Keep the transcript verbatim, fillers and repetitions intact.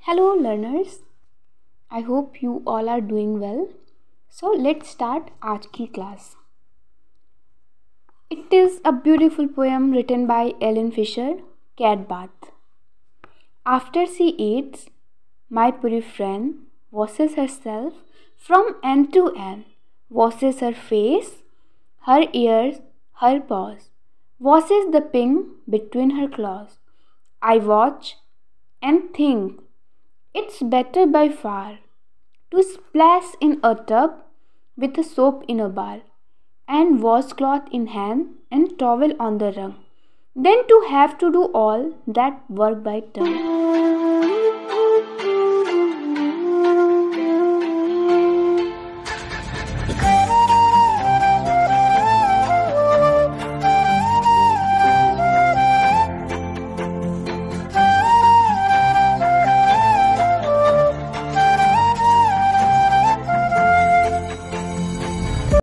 Hello, learners. I hope you all are doing well. So, let's start आज की class. It is a beautiful poem written by Aileen Fisher, Cat Bath. After she eats, my pretty friend washes herself from end to end, washes her face, her ears, her paws, washes the pink between her claws. I watch and think it's better by far to splash in a tub with a soap in a bar and washcloth in hand and towel on the rug than to have to do all that work by turn.